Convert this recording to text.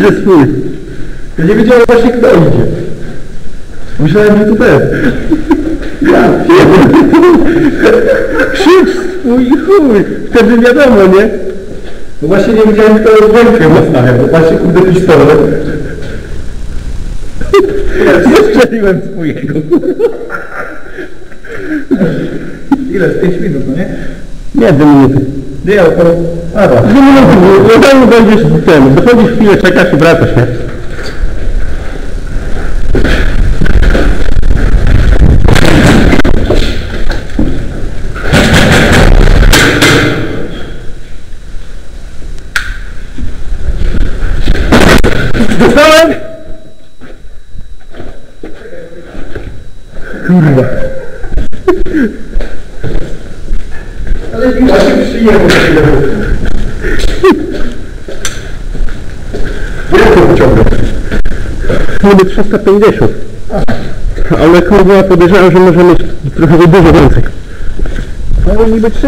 Idzie swój. Ja nie wiedziałem właśnie kto idzie. Myślałem, że to ten. Ja krzycz swój chuj. Wtedy wiadomo, nie? No właśnie nie wiedziałem kto rękę nastawia, bo patrzcie kurde pistolet. Strzeliłem swojego. Ile? Z 5 minut, no nie? Nie, 2 minuty. Nie, około... A, 2 minuty, no tam będziesz ten, dochodzisz chwilę, czekasz i wracasz, nie? Dostałem! Kurwa. Ale nie ma się przyjemność. Jak to wyciągnął? Niby 350. Ale kurwa podejrzewam, że może mieć trochę dużo więcej. Ale niby 300.